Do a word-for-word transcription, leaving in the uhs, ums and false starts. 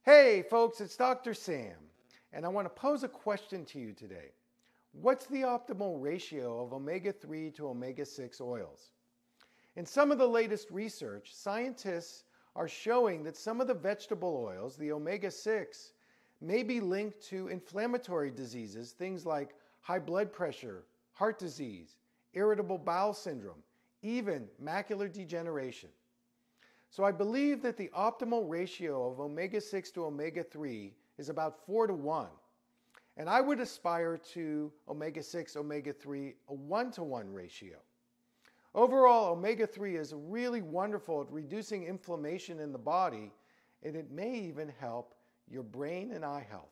Hey folks, it's Doctor Sam, and I want to pose a question to you today. What's the optimal ratio of omega three to omega six oils? In some of the latest research, scientists are showing that some of the vegetable oils, the omega six, may be linked to inflammatory diseases, things like high blood pressure, heart disease, irritable bowel syndrome, even macular degeneration. So I believe that the optimal ratio of omega six to omega three is about four to one. And I would aspire to omega six, omega three, a one to one ratio. Overall, omega three is really wonderful at reducing inflammation in the body, and it may even help your brain and eye health.